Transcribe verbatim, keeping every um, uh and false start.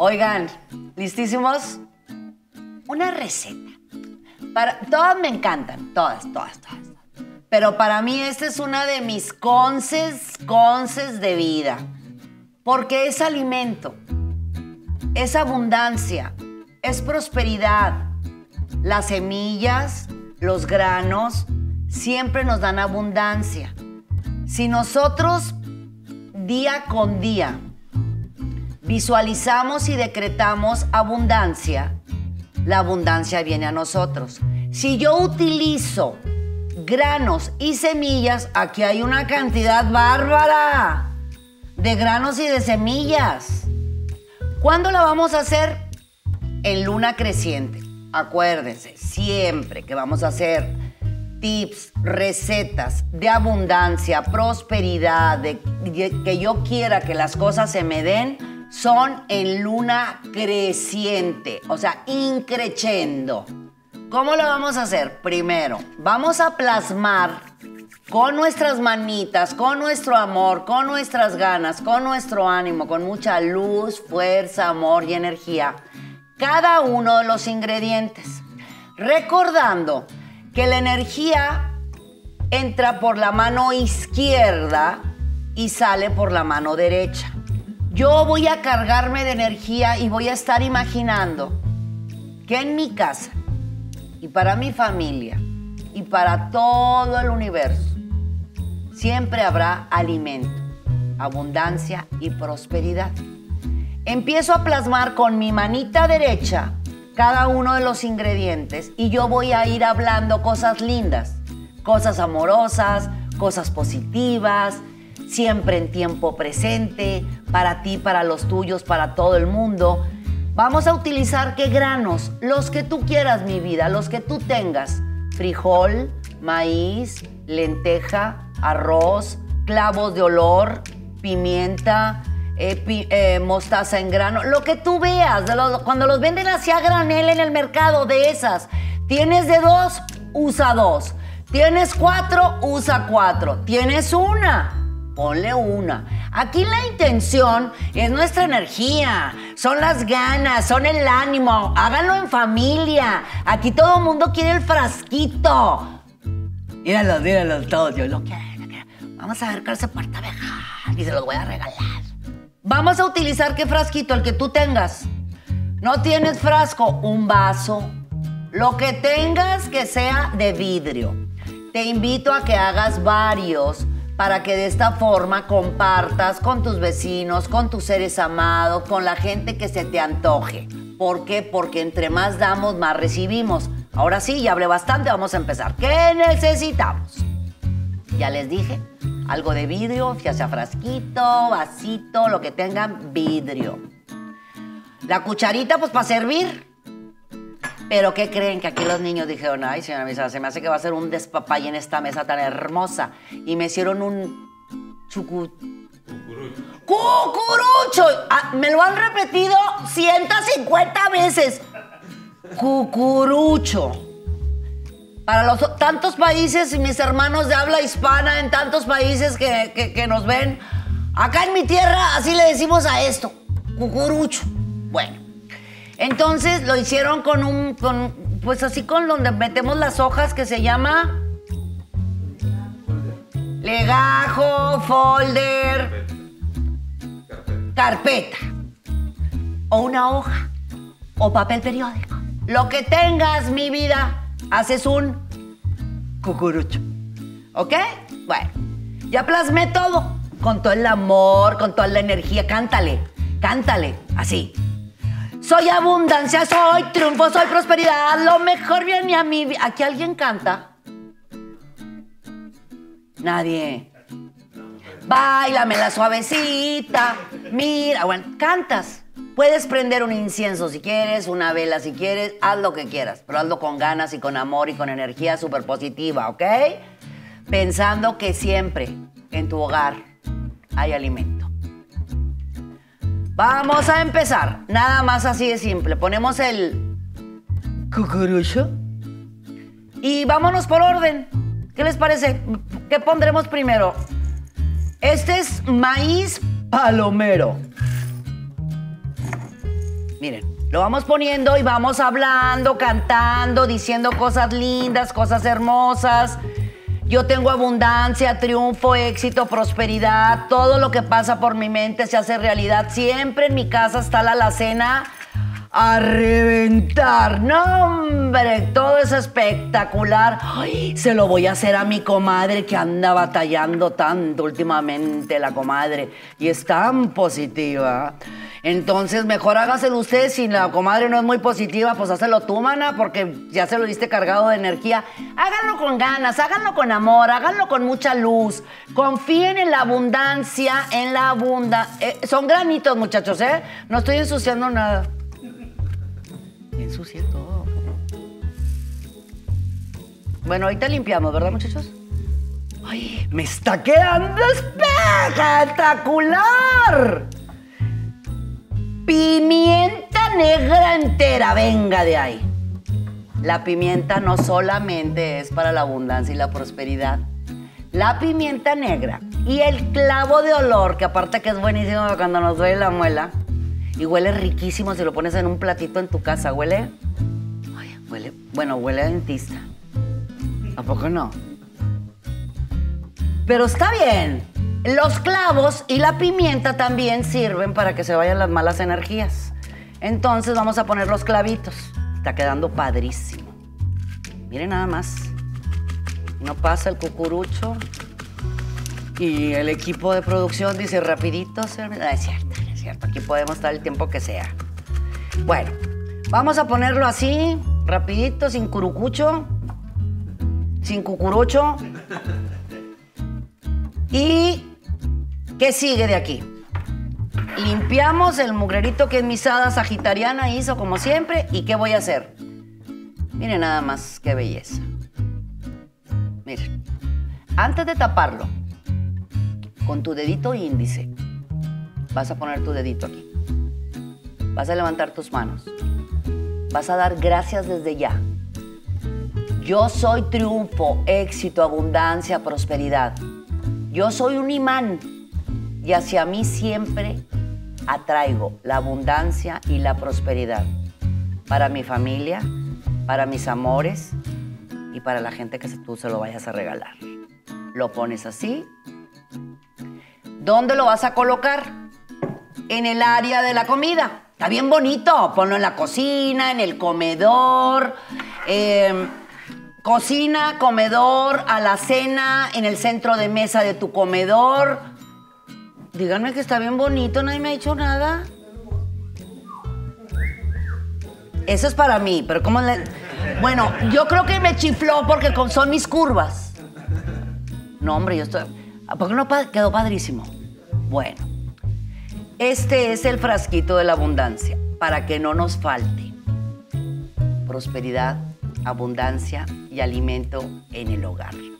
Oigan, ¿listísimos? Una receta. Para, todas me encantan, todas, todas, todas. Pero para mí esta es una de mis conces, conces de vida. Porque es alimento, es abundancia, es prosperidad. Las semillas, los granos, siempre nos dan abundancia. Si nosotros, día con día, visualizamos y decretamos abundancia, la abundancia viene a nosotros. Si yo utilizo granos y semillas, aquí hay una cantidad bárbara de granos y de semillas. ¿Cuándo la vamos a hacer? En luna creciente. Acuérdense, siempre que vamos a hacer tips, recetas de abundancia, prosperidad, de, de que yo quiera que las cosas se me den, son en luna creciente, o sea, increciendo. ¿Cómo lo vamos a hacer? Primero, vamos a plasmar con nuestras manitas, con nuestro amor, con nuestras ganas, con nuestro ánimo, con mucha luz, fuerza, amor y energía, cada uno de los ingredientes. Recordando que la energía entra por la mano izquierda y sale por la mano derecha. Yo voy a cargarme de energía y voy a estar imaginando que en mi casa y para mi familia y para todo el universo siempre habrá alimento, abundancia y prosperidad. Empiezo a plasmar con mi manita derecha cada uno de los ingredientes y yo voy a ir hablando cosas lindas, cosas amorosas, cosas positivas, siempre en tiempo presente, para ti, para los tuyos, para todo el mundo. Vamos a utilizar qué granos, los que tú quieras, mi vida, los que tú tengas. Frijol, maíz, lenteja, arroz, clavos de olor, pimienta, eh, pi, eh, mostaza en grano, lo que tú veas. De los, cuando los venden así a granel en el mercado, de esas. Tienes de dos, usa dos. Tienes cuatro, usa cuatro. Tienes una, ponle una. Aquí la intención es nuestra energía, son las ganas, son el ánimo. Háganlo en familia. Aquí todo el mundo quiere el frasquito. Míralos, míralos todos. Yo lo quiero, lo quiero. Vamos a ver cuál se porta mejor y se los voy a regalar. Vamos a utilizar qué frasquito, el que tú tengas. No tienes frasco, un vaso. Lo que tengas que sea de vidrio. Te invito a que hagas varios para que de esta forma compartas con tus vecinos, con tus seres amados, con la gente que se te antoje. ¿Por qué? Porque entre más damos, más recibimos. Ahora sí, ya hablé bastante, vamos a empezar. ¿Qué necesitamos? Ya les dije, algo de vidrio, ya sea frasquito, vasito, lo que tengan, vidrio. La cucharita, pues, para servir. Pero, ¿qué creen? Que aquí los niños dijeron, ay, señora Misa, se me hace que va a ser un despapalle en esta mesa tan hermosa. Y me hicieron un chucu... ¡Cucurucho! ¡Cucurucho! Ah, me lo han repetido ciento cincuenta veces. Cucurucho. Para los tantos países y mis hermanos de habla hispana en tantos países que, que, que nos ven, acá en mi tierra así le decimos a esto, cucurucho. Bueno. Entonces lo hicieron con un, con, pues así con donde metemos las hojas que se llama legajo, folder, carpeta, o una hoja, o papel periódico. Lo que tengas, mi vida, haces un cucurucho. ¿Ok? Bueno, ya plasmé todo, con todo el amor, con toda la energía. Cántale, cántale, así. Soy abundancia, soy triunfo, soy prosperidad, lo mejor viene a mí. ¿Aquí alguien canta? Nadie. Báilamela suavecita. Mira, bueno, cantas. Puedes prender un incienso si quieres, una vela si quieres, haz lo que quieras, pero hazlo con ganas y con amor y con energía súper positiva, ¿ok? Pensando que siempre en tu hogar hay alimento. Vamos a empezar. Nada más así de simple. Ponemos el cucurucho y vámonos por orden. ¿Qué les parece? ¿Qué pondremos primero? Este es maíz palomero. Miren, lo vamos poniendo y vamos hablando, cantando, diciendo cosas lindas, cosas hermosas. Yo tengo abundancia, triunfo, éxito, prosperidad. Todo lo que pasa por mi mente se hace realidad. Siempre en mi casa está la alacena a reventar. No, hombre, todo es espectacular. Ay, se lo voy a hacer a mi comadre que anda batallando tanto últimamente, la comadre. Y es tan positiva. Entonces, mejor hágaselo usted. Si la comadre no es muy positiva, pues hácelo tú, mana, porque ya se lo diste cargado de energía. Háganlo con ganas, háganlo con amor, háganlo con mucha luz. Confíen en la abundancia, en la abundancia. Eh, son granitos, muchachos, ¿eh? No estoy ensuciando nada. Ensucié todo. Bueno, ahorita limpiamos, ¿verdad, muchachos? ¡Ay! ¡Me está quedando espectacular! Pimienta negra entera, venga de ahí. La pimienta no solamente es para la abundancia y la prosperidad. La pimienta negra y el clavo de olor, que aparte que es buenísimo cuando nos duele la muela, y huele riquísimo si lo pones en un platito en tu casa. ¿Huele? Ay, huele, bueno, huele a dentista. ¿A poco no? Pero está bien. Los clavos y la pimienta también sirven para que se vayan las malas energías. Entonces vamos a poner los clavitos. Está quedando padrísimo. Miren nada más. No pasa el cucurucho. Y el equipo de producción dice rapidito. No, es cierto, es cierto. Aquí podemos estar el tiempo que sea. Bueno, vamos a ponerlo así, rapidito, sin curucucho, sin cucurucho. ¿Y qué sigue de aquí? Limpiamos el mugrerito que mi hada sagitariana hizo como siempre. ¿Y qué voy a hacer? Miren nada más qué belleza. Miren, antes de taparlo, con tu dedito índice, vas a poner tu dedito aquí. Vas a levantar tus manos. Vas a dar gracias desde ya. Yo soy triunfo, éxito, abundancia, prosperidad. Yo soy un imán y hacia mí siempre atraigo la abundancia y la prosperidad para mi familia, para mis amores y para la gente que tú se lo vayas a regalar. Lo pones así. ¿Dónde lo vas a colocar? En el área de la comida. Está bien bonito. Ponlo en la cocina, en el comedor. Eh, cocina, comedor, alacena, en el centro de mesa de tu comedor. Díganme que está bien bonito, nadie me ha dicho nada. Eso es para mí, pero ¿cómo le...? Bueno, yo creo que me chifló porque son mis curvas. No, hombre, yo estoy... ¿Por qué no quedó padrísimo? Bueno, este es el frasquito de la abundancia, para que no nos falte prosperidad, abundancia y alimento en el hogar.